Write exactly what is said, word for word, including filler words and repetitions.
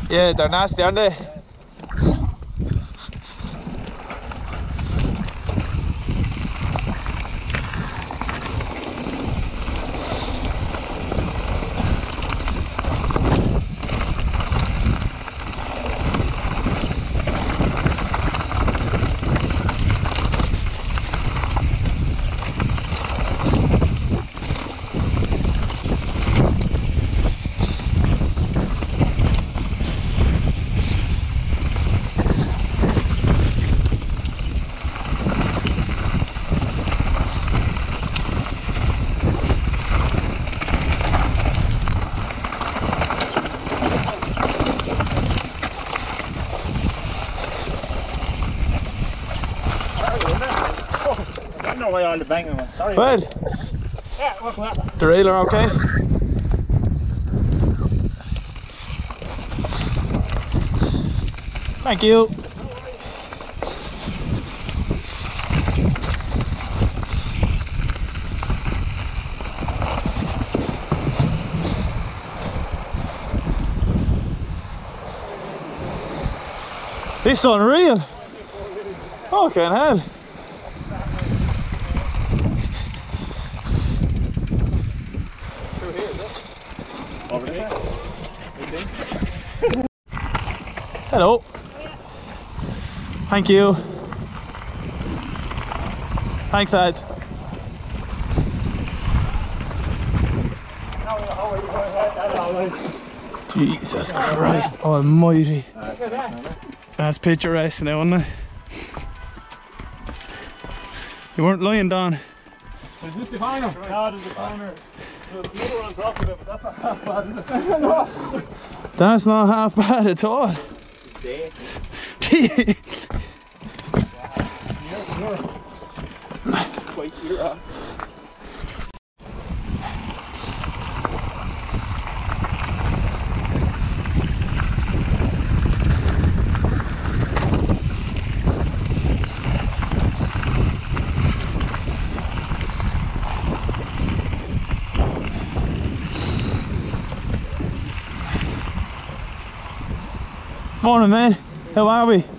Yeah, they're nasty, aren't they? I don't know why all the banging was. Sorry. Well, Yeah, welcome up. the railer okay? Thank you. This is unreal. Fucking hell. Over there. Hello. Thank you. Thanks, lads. Jesus Christ almighty. That's picturesque now, isn't it? You weren't lying, Don. Is this the corner? No, there's a corner. There's another on top of it, but that's not half bad, is it? No. That's not half bad at all. Quite clear up. Morning, man. How are we?